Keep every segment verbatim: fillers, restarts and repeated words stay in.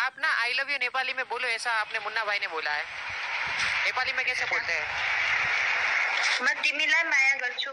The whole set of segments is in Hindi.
आप ना आई लव यू नेपाली में बोलो, ऐसा आपने मुन्ना भाई ने बोला है। नेपाली में कैसे बोलते हैं? मैं तिमीलाई माया गर्छु।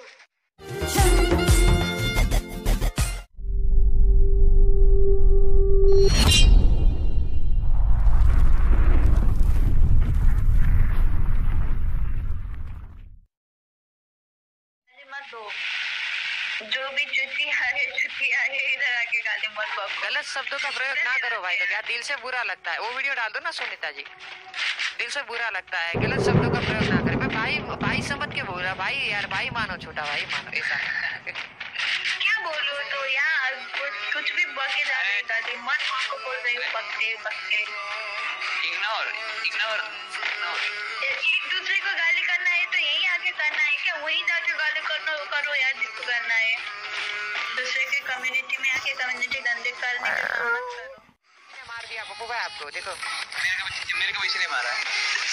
मत दो, जो भी चुती आए चुती आए इधर आके गाली मत बको। गलत शब्दों का प्रयोग ना करो भाई लोग यार, दिल से बुरा लगता है। वो वीडियो डाल दो ना सुनीता जी, दिल से बुरा लगता है, गलत शब्दों का प्रयोग ना करें। मैं भाई भाई समझ के बोल रहा, भाई यार भाई मानो, छोटा भाई मानो, ऐसा क्या बोलूं तो यार, कुछ भी बके जा रही गाली मत बको, बोल रही हूँ पक्के पक्के। इग्नोर इग्नोर एक दूसरे को गाली करना है तो यही आके करना है क्या? वही जाके गाली करना करो यार, जिसको करना है। दूसरे के कम्युनिटी में आके कम्युनिटी गंदे करने का काम मत करो। मार दिया पप्पू भाई आपको, देखो मेरे को वैसे नहीं मारा है।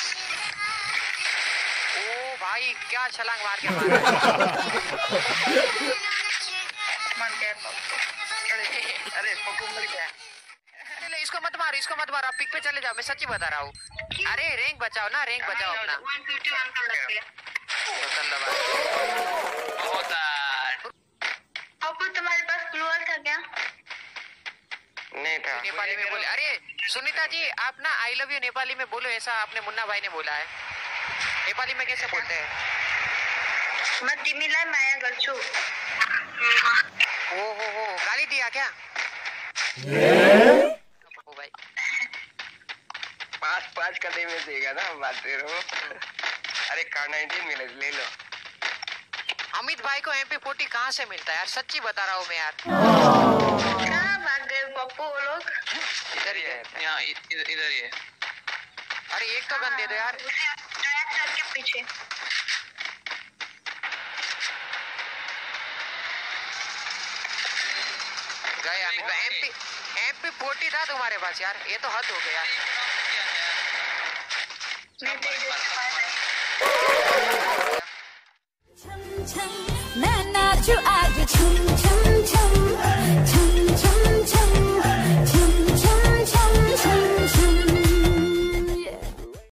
ओ भाई क्या छलांग मार के मारा मर गया पप्पू। अरे पप्पू मर गया। चले इसको मत मारो, इसको मत मारो, आप पिक पे चले जाओ, मैं सच्ची बता रहा हूँ। अरे रैंक बचाओ ना, रैंक बचाओ अपना। एक सौ इक्यावन का लग गया। पप्पू तुम्हारे पास ग्लूअल था क्या? नहीं था। नेपाली में बोले। अरे सुनीता जी आप ना आई लव यू नेपाली में बोलो, ऐसा आपने मुन्ना भाई ने बोला है। नेपाली में कैसे बोलते हैं? मैं तिमीलाई माया गर्छु। ओ हो हो गाली दिया क्या? पप्पू भाई पाँच पाँच कदम में देगा ना, बात रहो। अरे कार नाइनटीन मिले, ले लो। अमित भाई को एम पी फोर्टी कहाँ से मिलता है यार, सच्ची बता रहा हूँ मैं यार। कहाँ भाग गए पप्पू वो लोग? इधर ही है, यहाँ इधर इधर ही है। अरे एक तो गन दे दो यार। के पीछे गए अमित भाई। M P M P forty था तुम्हारे पास यार, ये तो हद हो गया। मैं तो इधर छम छम मैं नाचू आज